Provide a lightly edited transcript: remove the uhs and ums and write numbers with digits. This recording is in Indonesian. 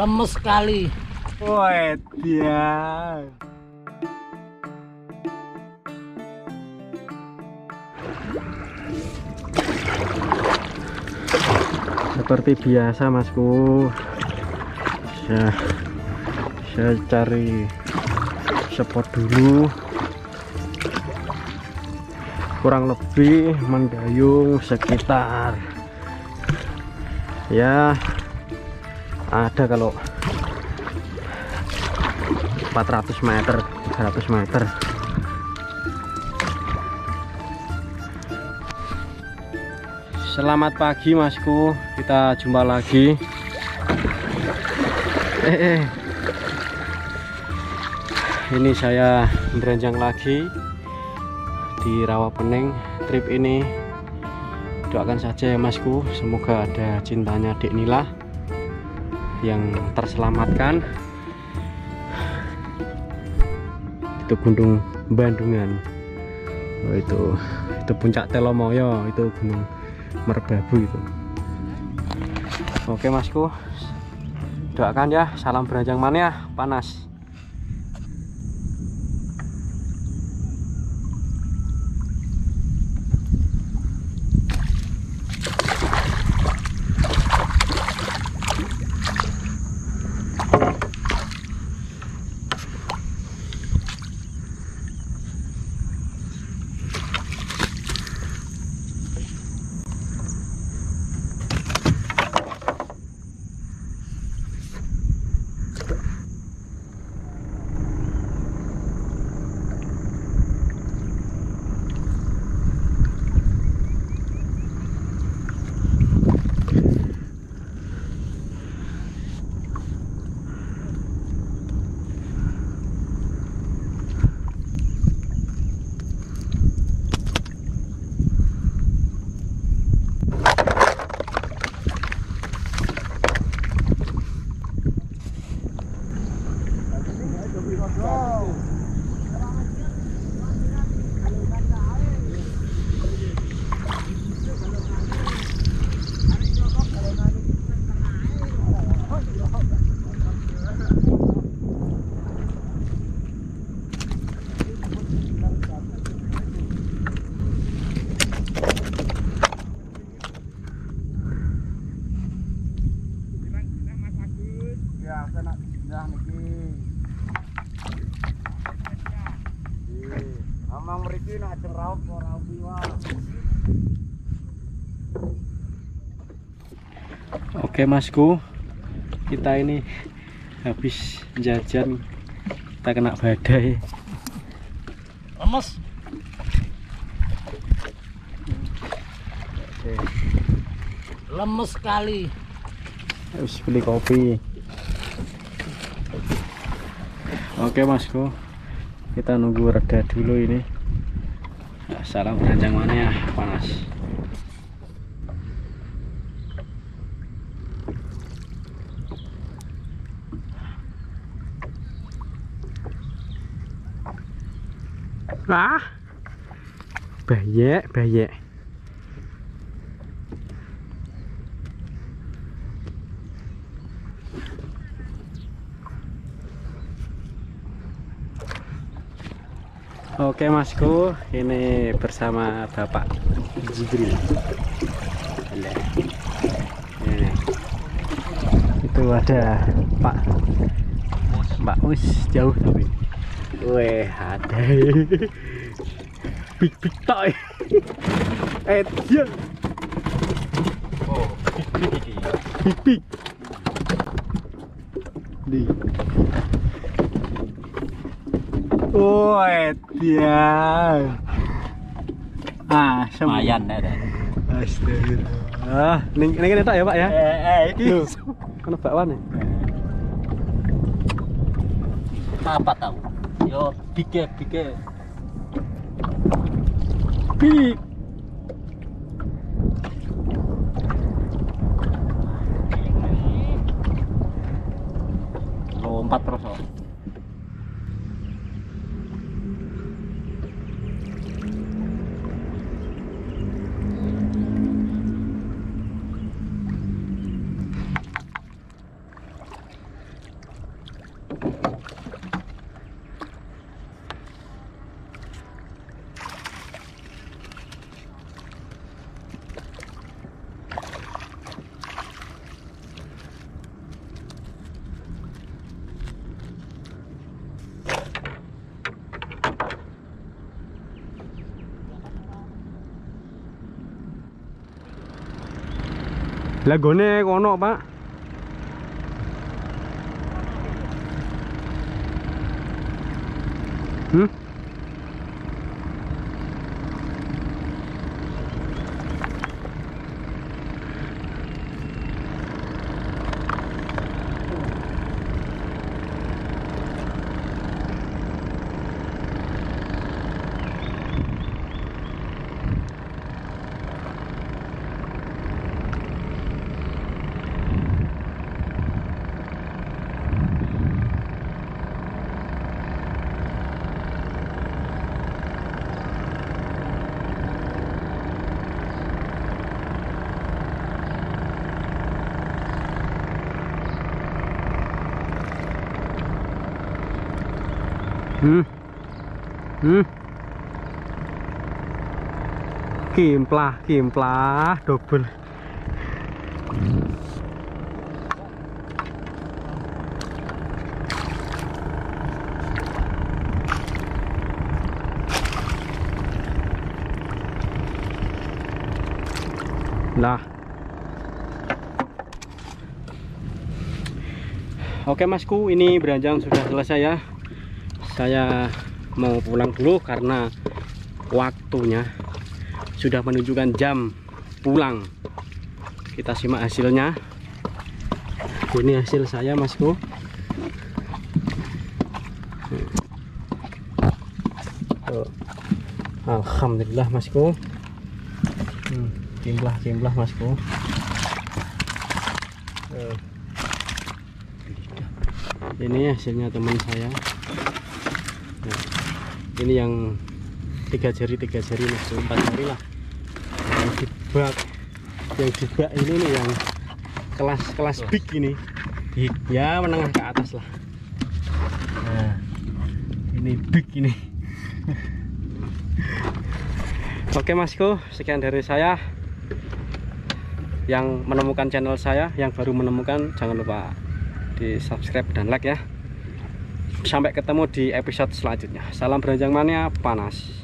Lemes sekali. Wah, dia. Seperti biasa, Masku. Saya cari spot dulu. Kurang lebih mendayung sekitar ya ada kalau 400 meter 300 meter. Selamat pagi, Masku, kita jumpa lagi. Ini saya beranjang lagi di Rawapening. Trip ini doakan saja ya, Masku, semoga ada cintanya Dek Nila yang terselamatkan. Itu Gunung Bandungan. Oh, itu puncak Telomoyo, itu Gunung Merbabu itu. Oke, Masku, doakan ya, salam beranjang mania panas. Oke, Masku, kita ini habis jajan, kita kena badai. Lemes. Lemes sekali. Harus beli kopi. Oke, Masku, kita nunggu reda dulu ini. Salam beranjang mania panas. Bayek. Oke, Masku, ini bersama Bapak Jibril. Ini. Itu ada Pak Us jauh tapi. Weh, ada big toy. Dia. Oh, big. Di. Oh, dia. Lumayan ada. Astagfirullah. Ini tak ya, Pak ya? Iki. Kan bakwan ya? Apa tahu? Yo, big. Lompat terus. Lah gone kono, Pak. Hmm? Kimplah double. Nah. Oke Masku, ini beranjang sudah selesai ya. Saya mau pulang dulu karena waktunya sudah menunjukkan jam pulang. Kita simak hasilnya. Ini hasil saya Masku. Alhamdulillah Masku. Kimplah Masku. Ini hasilnya teman saya. Nah, ini yang 3 jari Masku, 4 jari lah. Yang di bak ini nih yang kelas big ini. Ya menengah ke atas lah. Nah, ini big ini. Oke Masku, sekian dari saya. Yang menemukan channel saya, yang baru menemukan, jangan lupa di subscribe dan like ya. Sampai ketemu di episode selanjutnya. Salam beranjang mania panas.